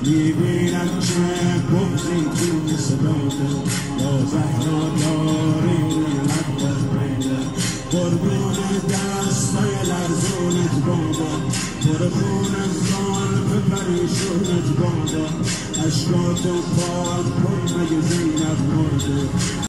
میبینم که بغضی توی صداته یا زهرا داری لبت بیده قربون دستای لرزونت بابا پر خون زلف پریشونت بابا اشکاتو پاک کن مگه زینب مرده